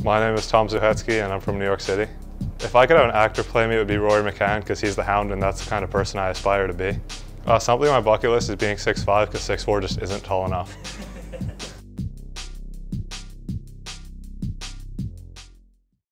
My name is Tom Suchecki and I'm from New York City. If I could have an actor play me, it would be Rory McCann because he's the Hound and that's the kind of person I aspire to be. Something on my bucket list is being 6'5" because 6'4" just isn't tall enough.